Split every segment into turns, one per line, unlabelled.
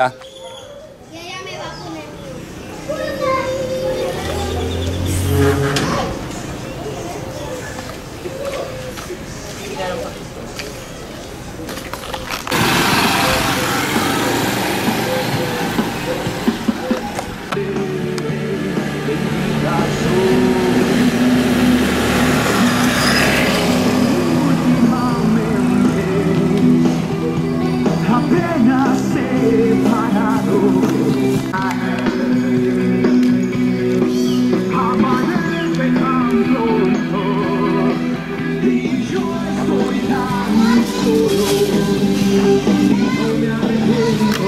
Ah.
Y ella me va a poner.
Apenas separado, amanece tan pronto y yo estoy tan solo y no me arrepiento.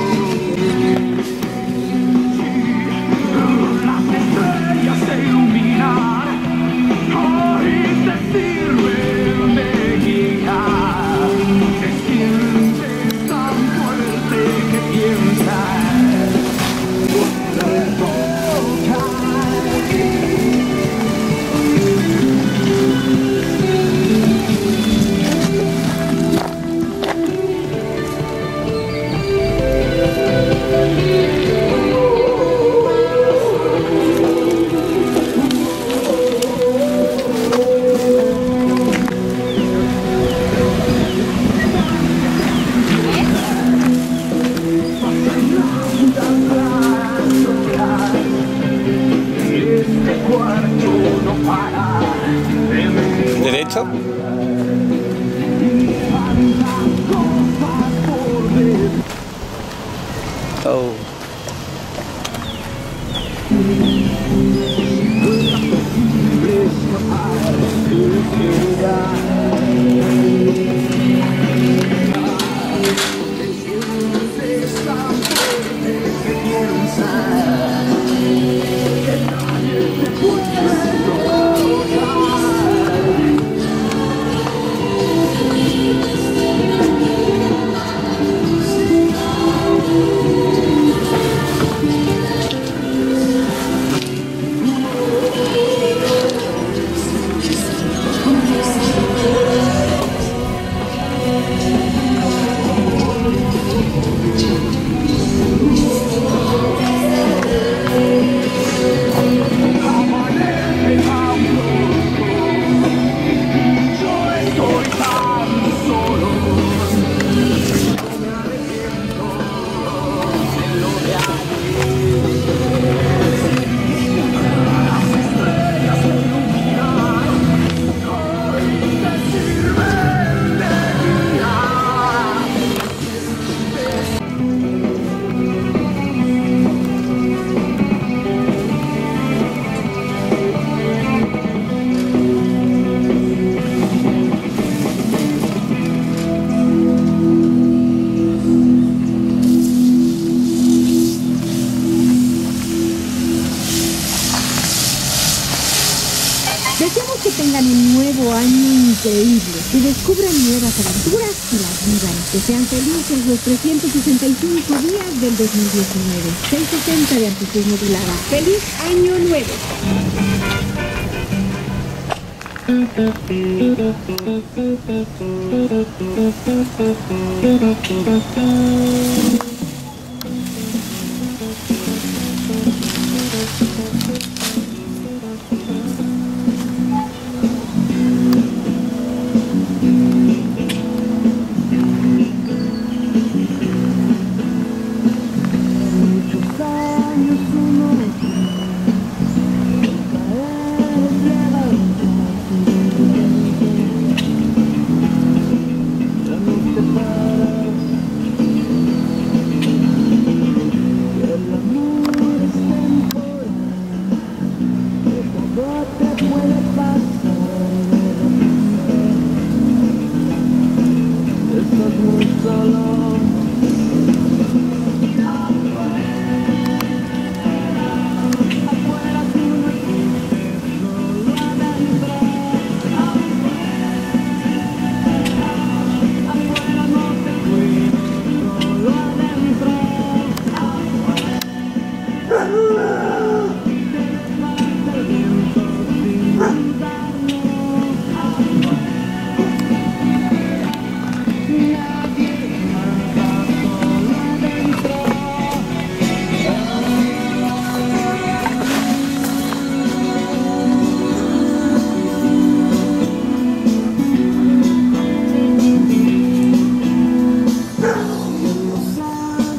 Las estrellas se iluminan, hoy te sirven de guía. Se siente tan fuerte que piensas cuando toca. Este cuarto no para de
¿Derecho? Oh.
Deseamos que tengan un nuevo año increíble y descubran nuevas aventuras y las vivan. Que sean felices los 365 días del 2019. 660 de amplitud modulada. ¡Feliz Año Nuevo!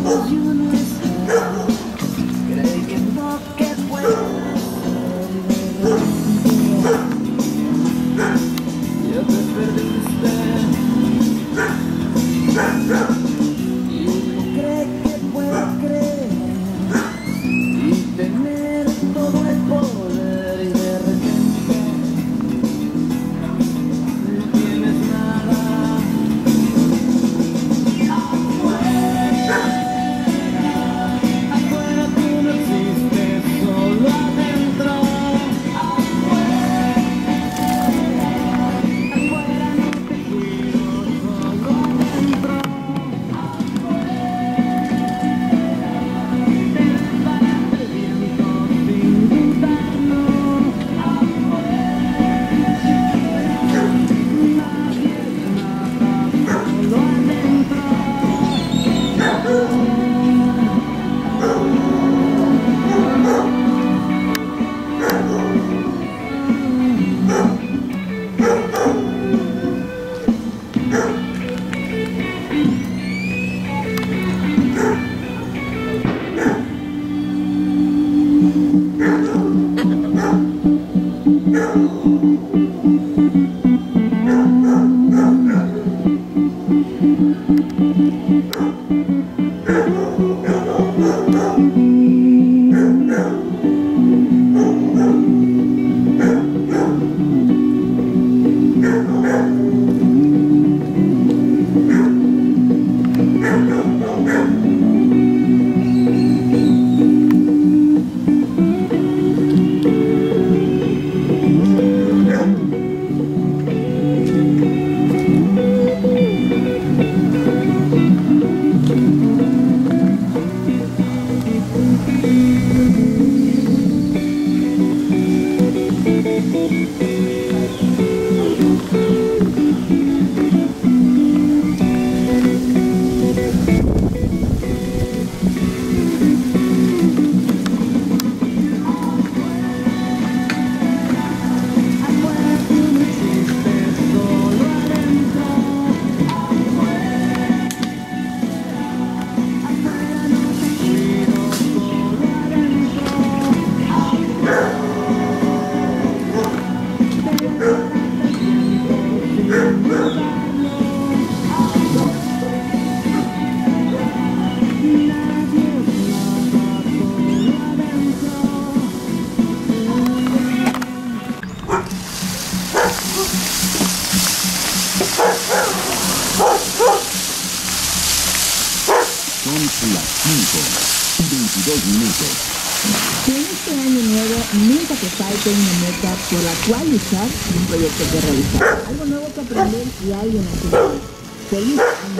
Que en este año nuevo nunca te falte una meta por la cual luchar y un proyecto que realizar. Algo nuevo que aprender y alguien a seguir. Feliz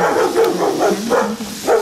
año.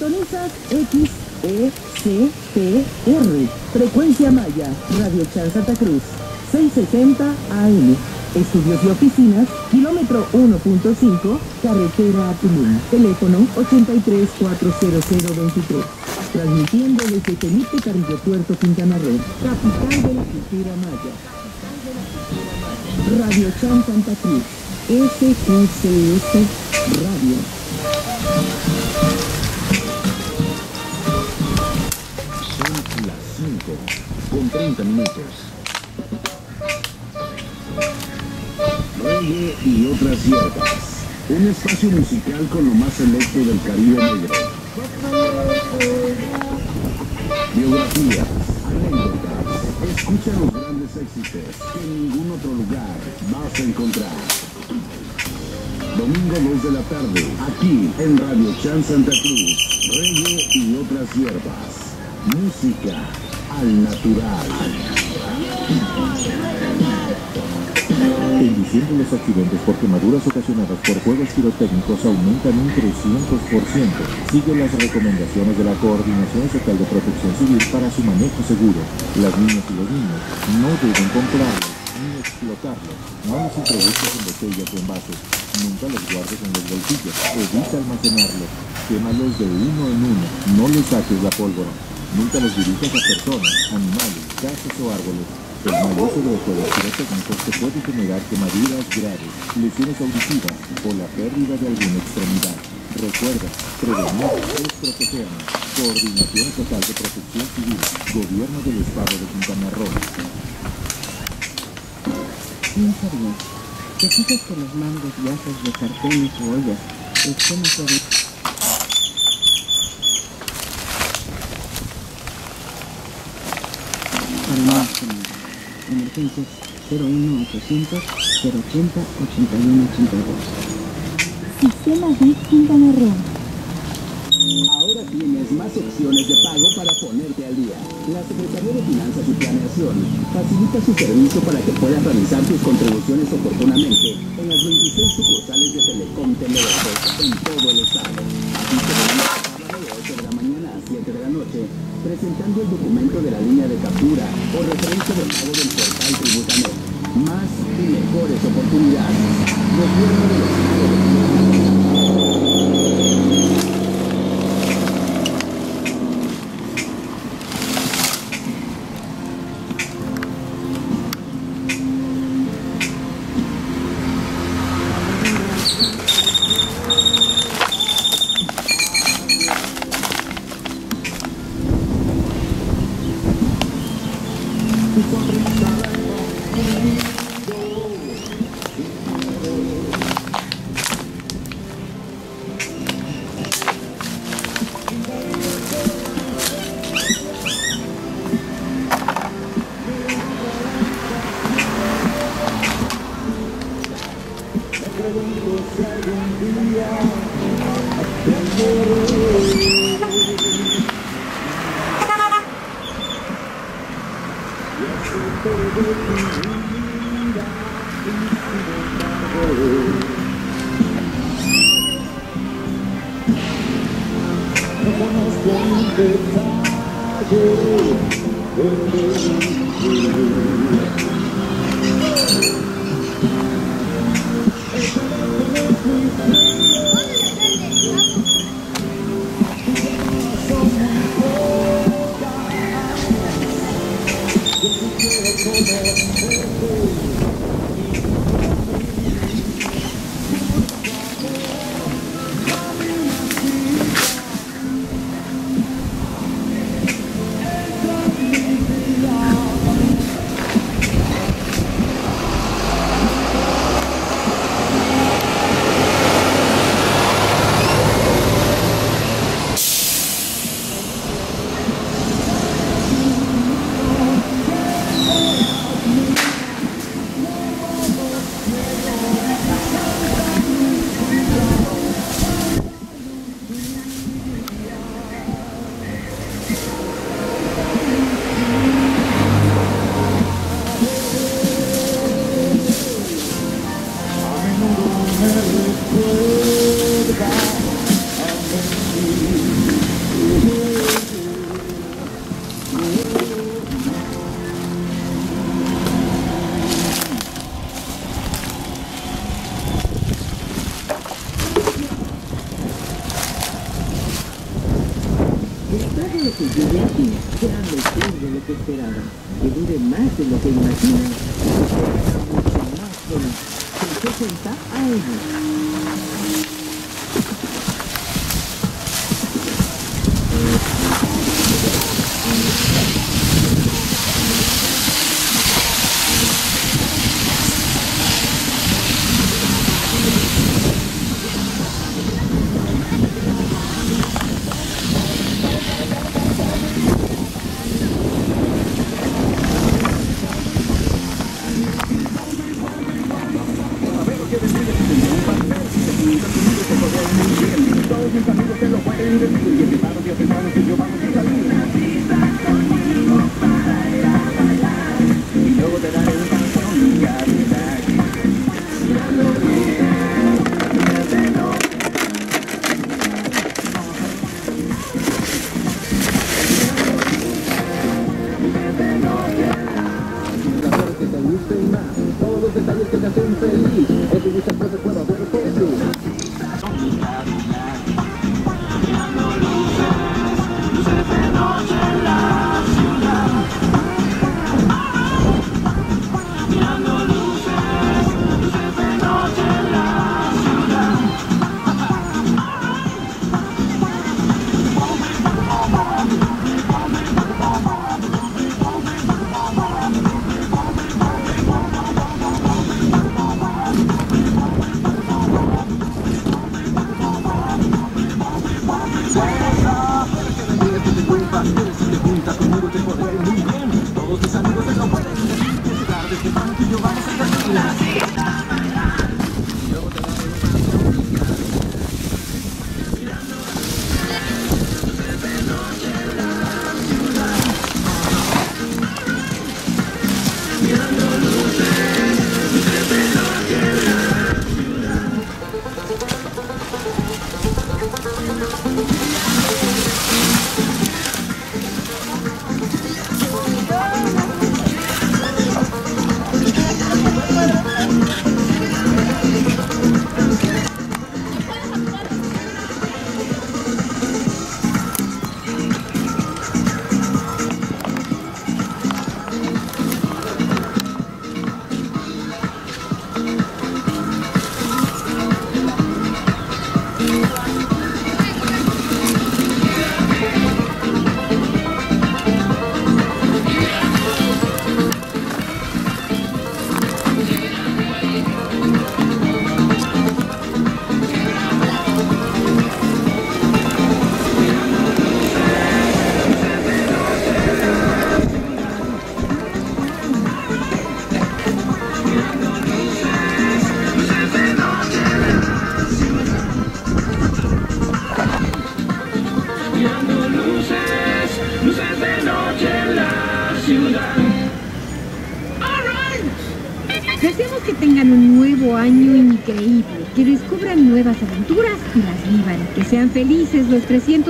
Sintonizas XECTR, frecuencia Maya, Radio Chan Santa Cruz, 660 AM. Estudios y oficinas, kilómetro 1.5, carretera a Tulum. Teléfono 83-40023. Transmitiendo desde Felipe Carrillo Puerto, Quintana Roo, capital de la cultura maya. Radio Chan Santa Cruz, SQCS Radio.
Son las 5:30. Reggae y otras hierbas. Un espacio musical con lo más selecto del Caribe negro. Biografías, anécdotas. Escucha los grandes éxitos que en ningún otro lugar vas a encontrar. Domingo 2 de la tarde, aquí en Radio Chan Santa Cruz. Reggae y otras hierbas. Música al natural. En diciembre los accidentes por quemaduras ocasionadas por fuegos pirotécnicos aumentan un 300%. Sigue las recomendaciones de la Coordinación Estatal de Protección Civil para su manejo seguro. Las niñas y los niños no deben comprarlos ni explotarlos. No los introduzcas en botellas o envases. Nunca los guardes en los bolsillos. Evita almacenarlos. Quémalos de uno en uno. No les saques la pólvora. Nunca los dirijas a personas, animales, casas o árboles. El mal uso de los fuegos pirotécnicos te puede generar quemaduras graves, lesiones auditivas o la pérdida de alguna extremidad. Recuerda, prevenir es protegernos. Coordinación Estatal de Protección Civil, Gobierno del Estado de Quintana Roo.
No sabías. ¿Te fijas que los mangos y asas de sartenes o ollas estén hacia para más emergencias 01800 080 8182.
Sistema BIC Quintana Roo.
Ahora tienes más opciones de pago para ponerte al día. La Secretaría de Finanzas y Planeación facilita su servicio para que puedas realizar tus contribuciones oportunamente en las 26 sucursales de Telecom Teleortes en todo el estado. Así que venimos sábado de 8 de la mañana a 7 de la noche, presentando el documento de la línea de captura o referencia de pago del portal Tributanet. Más y mejores oportunidades. Gobierno del Estado de Quintana Roo.
que llegue aquí sea mejor de lo que esperaban, que dure más de lo que imaginan y que sea mucho más feliz. 660 AM.
Deseamos que tengan un nuevo año increíble, que descubran nuevas aventuras y las vivan, que sean felices los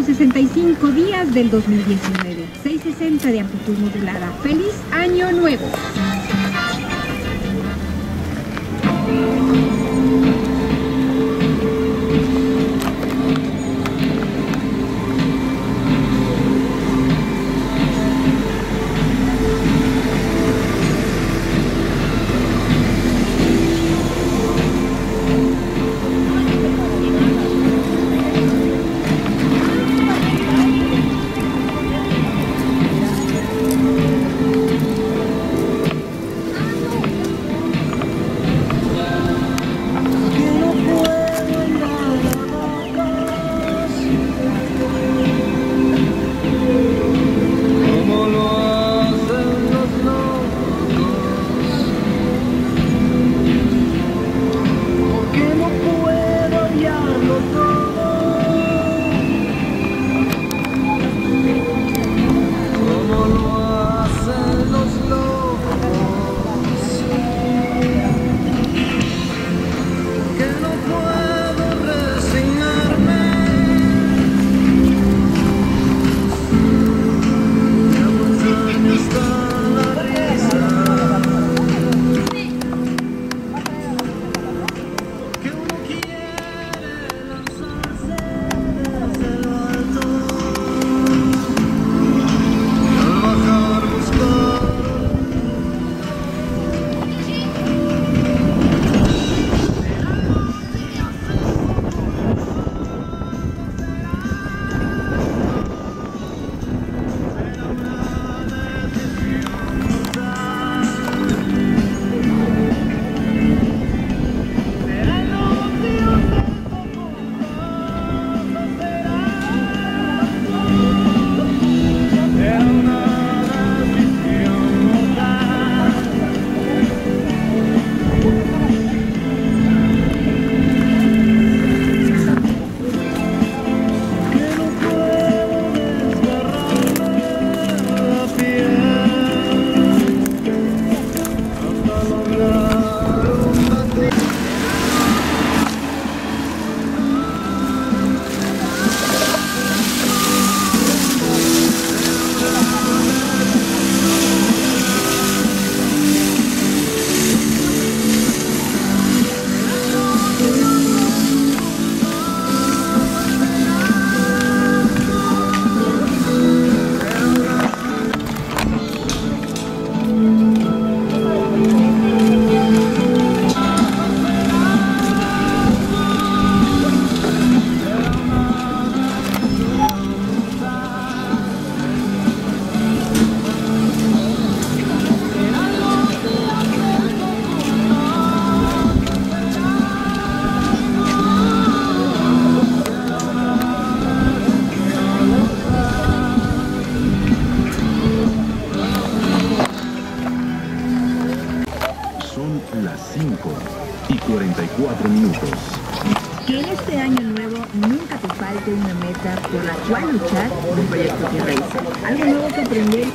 365 días del 2019. 660 de amplitud modulada. ¡Feliz Año Nuevo!
minutos.
Que en este año nuevo nunca te falte una meta por la cual luchar en un proyecto que realiza. Algo nuevo que aprender.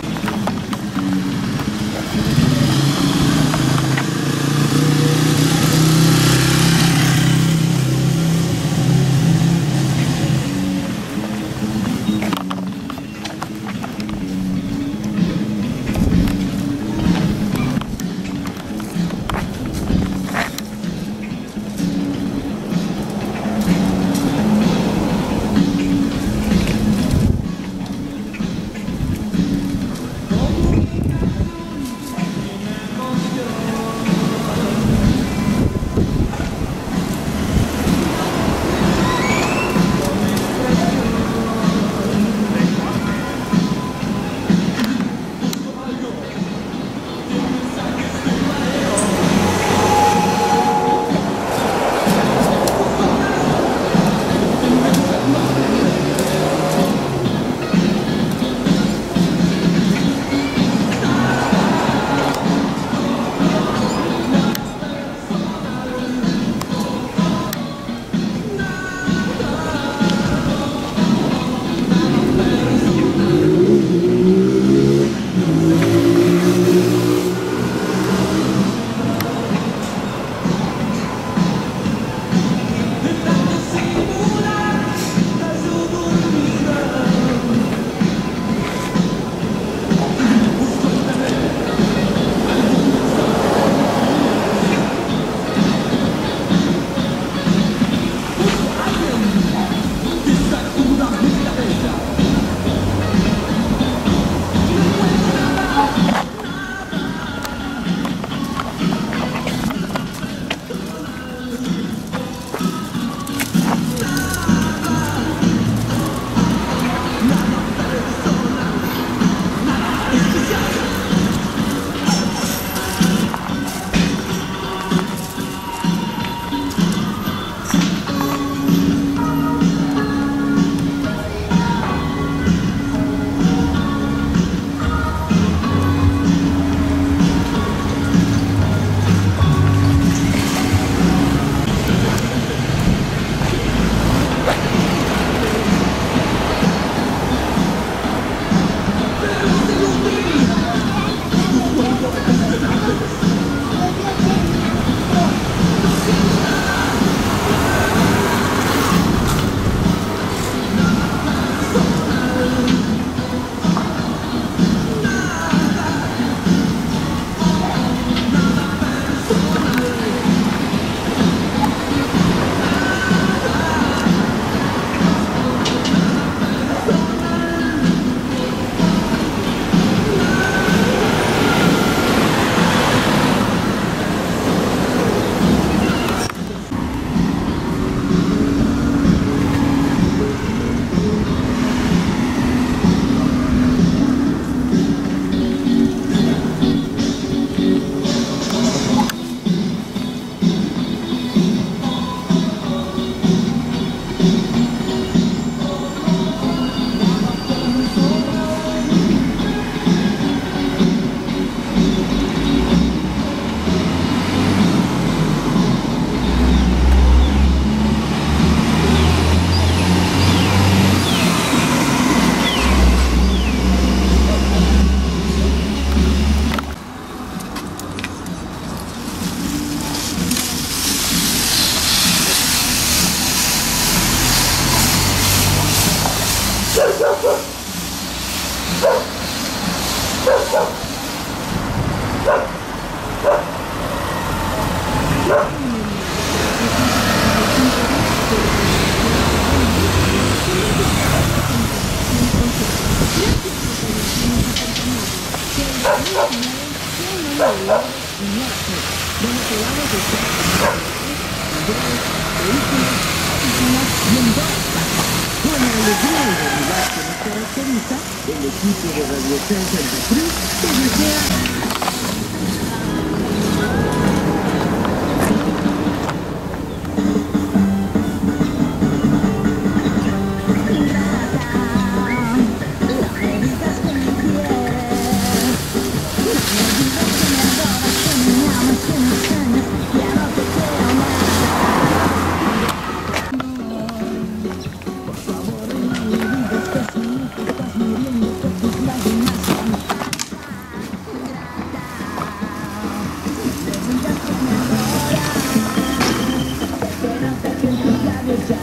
Con la alegría y realidad que nos caracteriza, el equipo de Radioacción Santa Cruz te desea...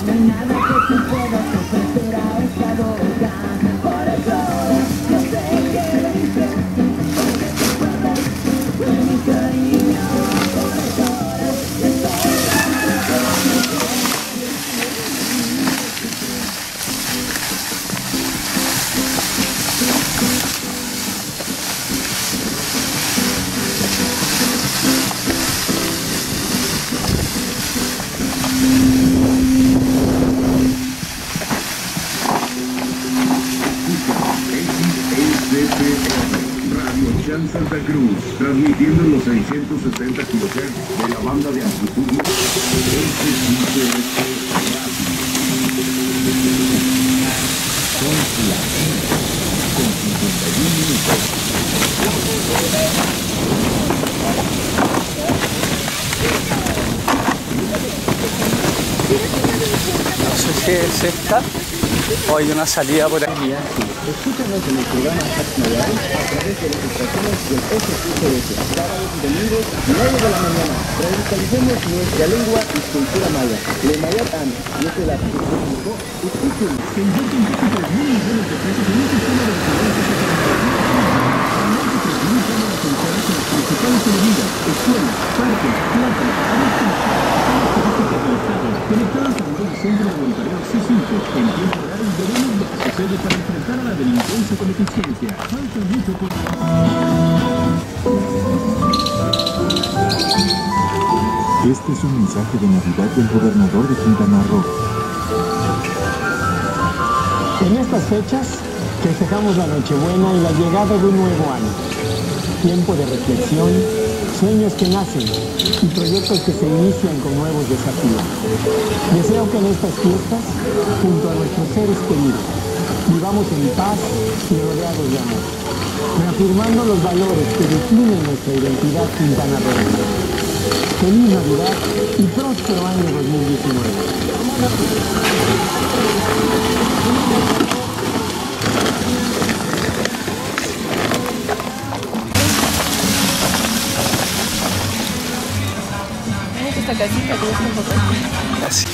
No hay nada que te pueda ofrecer a esta boca. Por eso yo sé que lo hice, porque te acuerdas de mi cariño. Por eso ahora estoy
Radio Santa Cruz, transmitiendo en los 660 kHz de la banda de amplitud
No sé si es esta o hay una salida por aquí.
Escúchanos en el programa Nacional a través de las estaciones del SQTS, sábados y domingos, 9 de la mañana. Revitalicemos nuestra lengua y cultura maya. Le Mayatan, y este la público, escuchen.
Se invierten múltiples mil millones de pesos en un sistema de vigilancia centrales en las principales avenidas, escuelas, parques, plazas, conectadas a un nuevo centro de voluntariado C5. En tiempo real veremos lo que sucede para enfrentar a la delincuencia con eficiencia. Falta mucho por...
Este es un mensaje de Navidad del gobernador de Quintana Roo.
En estas fechas festejamos la Nochebuena y la llegada de un nuevo año. Tiempo de reflexión, sueños que nacen y proyectos que se inician con nuevos desafíos. Deseo que en estas fiestas, junto a nuestros seres queridos, vivamos en paz y rodeados de amor, reafirmando los valores que definen nuestra identidad quintanarroense. Feliz Navidad y próspero año 2019.
Esta casita que es un poco
Así.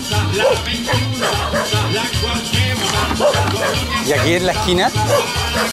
Y aquí en la esquina